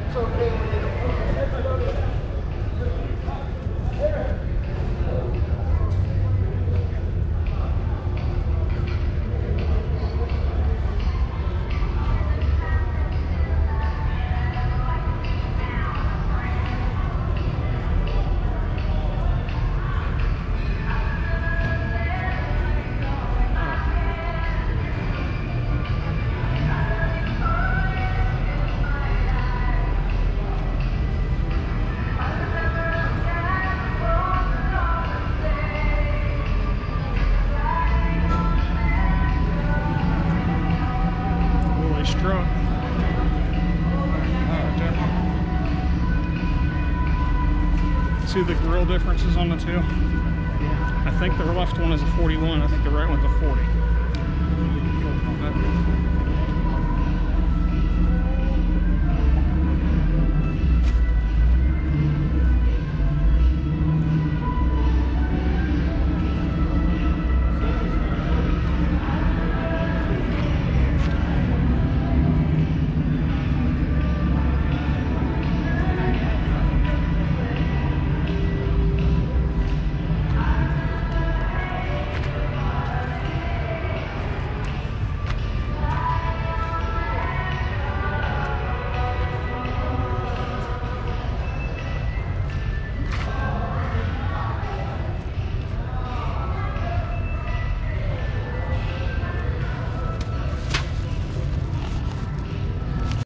See the grill differences on the two? I think the left one is a 41. I think the right one's a 40.